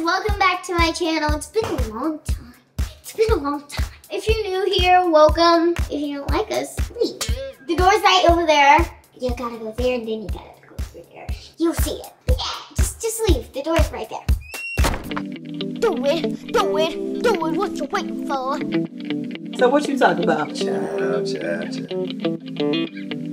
welcome back to my channel. It's been a long time. If you're new here, welcome. If you don't like us, leave. The door's right over there. You gotta go there and then you gotta go through there. You'll see it. Yeah, just leave. The door's right there. Do it. What you waiting for? So what you talking about? Child.